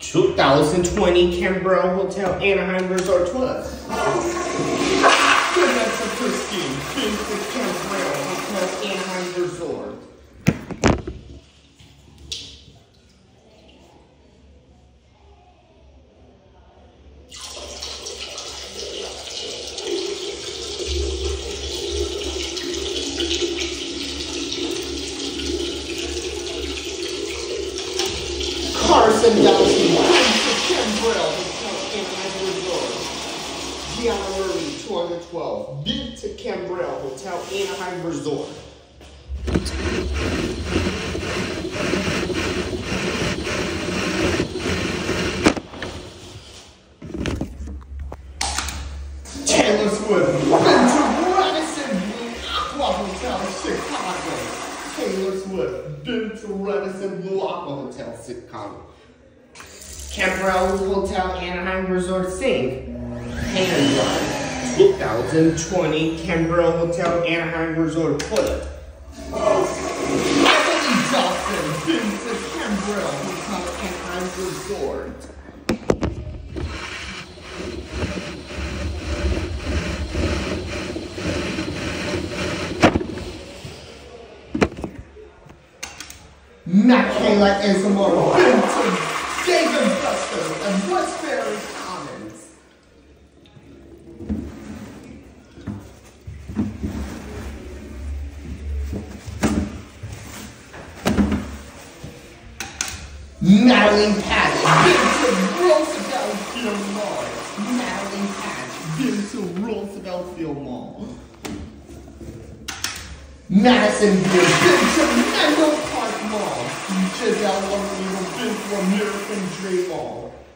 2020 Canberra Hotel Anaheim Resort Tour. Vanessa Christine, been to Canberra Hotel Anaheim Resort. Clarkson, Dallas, Canberra Hotel Anaheim Resort. January 2012, bid to Canberra Hotel Anaheim Resort. Taylor Swift, bid to Radisson Blue Aqua Hotel Chicago. Taylor Swift, been to Radisson Blue Aqua Hotel Chicago. Canberra Hotel Anaheim Resort Sing. Handrun 2020 Canberra Hotel Anaheim Resort Toilet. Anthony Johnson, been to Canberra Hotel Anaheim Resort. Michaela Isamora, been to David Buster and Westbury Commons. Madeline Patch, been to Roosevelt Field Mall. Madeline Patch, been to Roosevelt Field Mall. Madison Beer, been to Menlo Park Mall. Giselle Lombardo, been to American Dream Mall.